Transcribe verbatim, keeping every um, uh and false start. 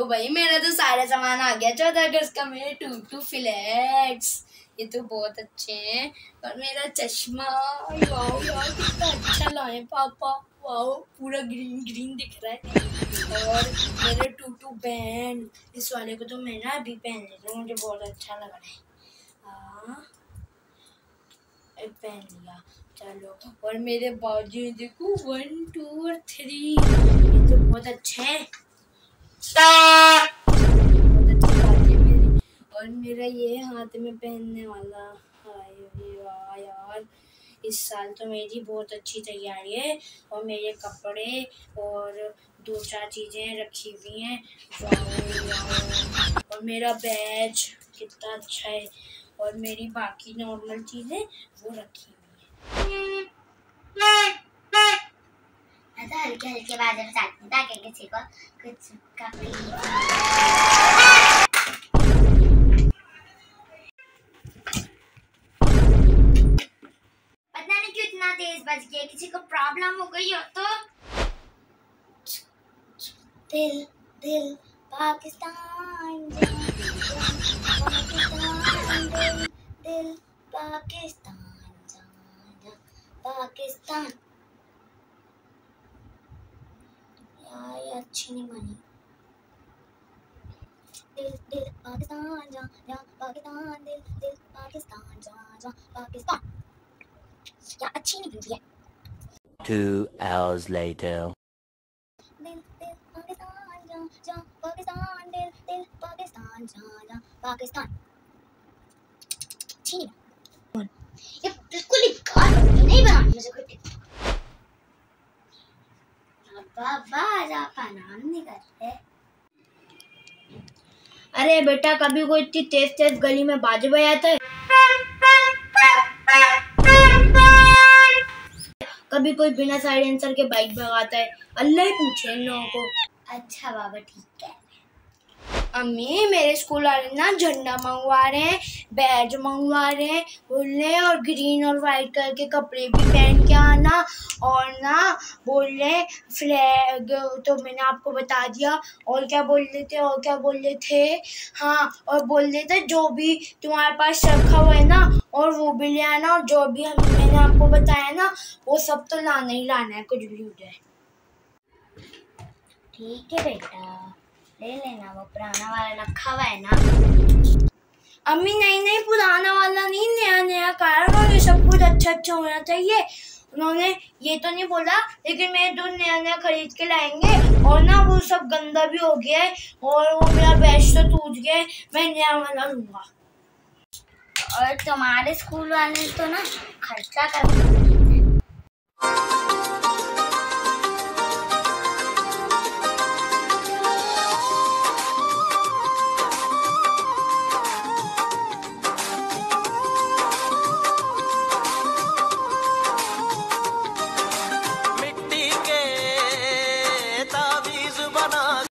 देखो भाई मेरा तो सारा सामान आ गया। चौदह अगस्त का मेरे टू टू फ्लैग्स, ये तो बहुत अच्छे हैं। और मेरा चश्मा, वाओ यार कितना अच्छा लाए पापा, वाओ पूरा ग्रीन ग्रीन दिख रहा है। और मेरे टू टू बैंड, इस वाले को तो मैं ना अभी पहन लेती हूँ, मुझे बहुत अच्छा लग रहा है। हाँ पहन लिया, चलो। और मेरे बाजू देखो वन टू और थ्री, ये तो बहुत अच्छे हैं, बहुत अच्छे बाजू मेरे। और मेरा ये हाथ में पहनने वाला, हाय वाह यार इस साल तो मेरी बहुत अच्छी तैयारी है। और मेरे कपड़े और दो चार चीजें रखी हुई हैं, और मेरा बैज कितना अच्छा है, और मेरी बाकी नॉर्मल चीजें वो रखी हुई हैं। मैं तो हल्के हल्के बाजे बजाती हूँ ताकि किसी को कुछ का पता नहीं क्यों इतना तेज बज गया, किसी को प्रॉब्लम हो गई हो तो। दिल दिल पाकिस्तान, दिल दिल पाकिस्तान, पाकिस्तान यार ये अच्छी नहीं बनी। दिल दिल पाकिस्तान जा जा पाकिस्तान, दिल दिल पाकिस्तान जा जा पाकिस्तान, या अच्छी नहीं बनी है। Two hours later. दिल दिल पाकिस्तान जा जा पाकिस्तान, दिल दिल पाकिस्तान जा जा पाकिस्तान, अच्छी नहीं बनी। ये बिल्कुल ही बेकार है, नहीं बनानी मुझे कुछ। बाबा आप आराम नहीं करते। अरे बेटा कभी कोई इतनी तेज तेज गली में बाजे बजाता है, कभी कोई बिना साइलेंसर के बाइक भगाता है, अल्लाह ही पूछे इन लोगों को। अच्छा बाबा ठीक है। अम्मी मेरे स्कूल वाले ना झंडा मंगवा रहे हैं, बैज मंगवा रहे हैं, बोल रहे हैं और ग्रीन और वाइट कलर के कपड़े भी पहन के आना, और ना बोल रहे हैं फ्लैग, तो मैंने आपको बता दिया। और क्या बोल रहे थे, और क्या बोल रहे थे, हाँ और बोल रहे थे जो भी तुम्हारे पास रखा हुआ है ना और वो भी ले आना, और जो भी हम मैंने आपको बताया ना वो सब तो लाना ही लाना है, कुछ भी हो जाए। ठीक है बेटा ले लेना, वो पुराना वाला रखा हुआ है ना। अम्मी नहीं नहीं पुराना वाला नहीं, नया नया कारण, और ये सब कुछ अच्छा अच्छा होना चाहिए। उन्होंने ये तो नहीं बोला, लेकिन मेरे दो नया नया खरीद के लाएंगे, और ना वो सब गंदा भी हो गया है और वो मेरा बैच तो टूट गया है, मैं नया वाला लूंगा। और तुम्हारे स्कूल वाले तो ना खर्चा कर